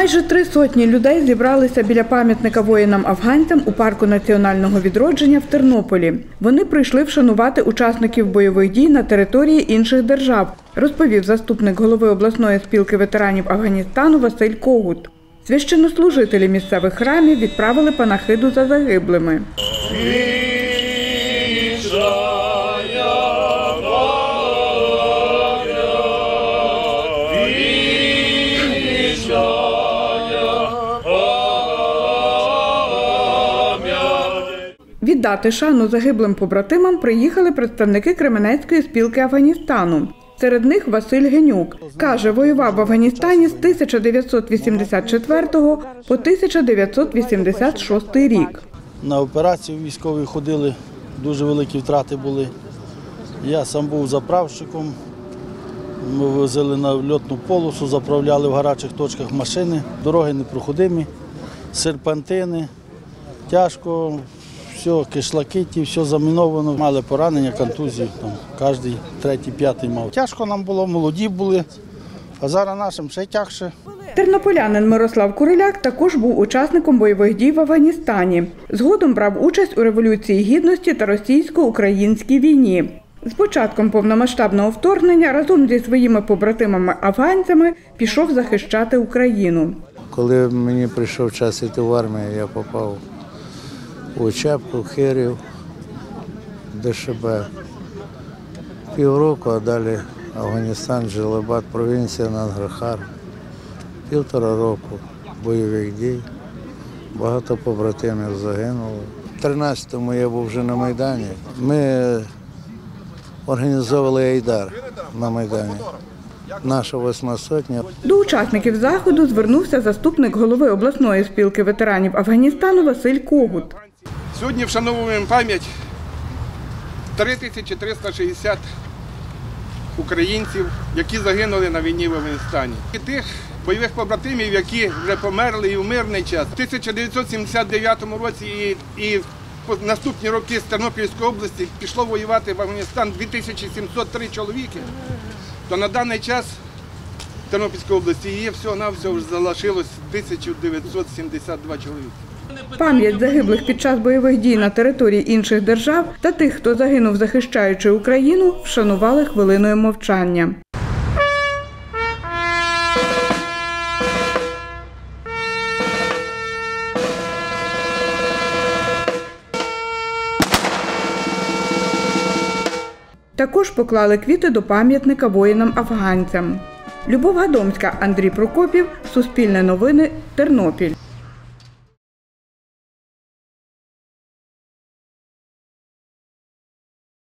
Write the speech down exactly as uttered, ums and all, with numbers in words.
Майже три сотні людей зібралися біля пам'ятника воїнам-афганцям у парку національного відродження в Тернополі. Вони прийшли вшанувати учасників бойових дій на території інших держав, розповів заступник голови обласної спілки ветеранів Афганістану Василь Когут. Священнослужителі місцевих храмів відправили панахиду за загиблими. Віддати шану загиблим побратимам приїхали представники Кременецької спілки Афганістану. Серед них Василь Генюк. Каже, воював в Афганістані з тисяча дев'ятсот вісімдесят четвертого по тисяча дев'ятсот вісімдесят шостий рік. На операцію військові ходили, дуже великі втрати були. Я сам був заправщиком, ми возили на льотну полосу, заправляли в гарячих точках машини, дороги непроходимі, серпантини, тяжко. Все, кишлаки, ті, все заміновано, мали поранення, контузії, там, кожен третій, п'ятий мав. Тяжко нам було, молоді були, а зараз нашим ще тягше. Тернополянин Мирослав Куриляк також був учасником бойових дій в Афганістані. Згодом брав участь у Революції Гідності та російсько-українській війні. З початком повномасштабного вторгнення разом зі своїми побратимами-афганцями пішов захищати Україну. Коли мені прийшов час йти в армію, я попав у Чепку, Хирів, ДШБ. Півроку, а далі Афганістан, Джалалабад, провінція Нанграхар. Півтора року бойових дій, багато побратимів загинуло. У тринадцятому я був вже на Майдані. Ми організовували Айдар на Майдані. Наша восьма сотня. До учасників заходу звернувся заступник голови обласної спілки ветеранів Афганістану Василь Когут. Сьогодні вшановуємо пам'ять три тисячі триста шістдесят українців, які загинули на війні в Афганістані. І тих бойових побратимів, які вже померли і в мирний час. У тисяча дев'ятсот сімдесят дев'ятому році і, і в наступні роки з Тернопільської області пішло воювати в Афганістан дві тисячі сімсот три чоловіки, то на даний час в Тернопільській області є всього-навсього залишилось тисяча дев'ятсот сімдесят два чоловіки. Пам'ять загиблих під час бойових дій на території інших держав та тих, хто загинув, захищаючи Україну, вшанували хвилиною мовчання. Також поклали квіти до пам'ятника воїнам-афганцям. Любов Гадомська, Андрій Прокопів, Суспільне новини, Тернопіль.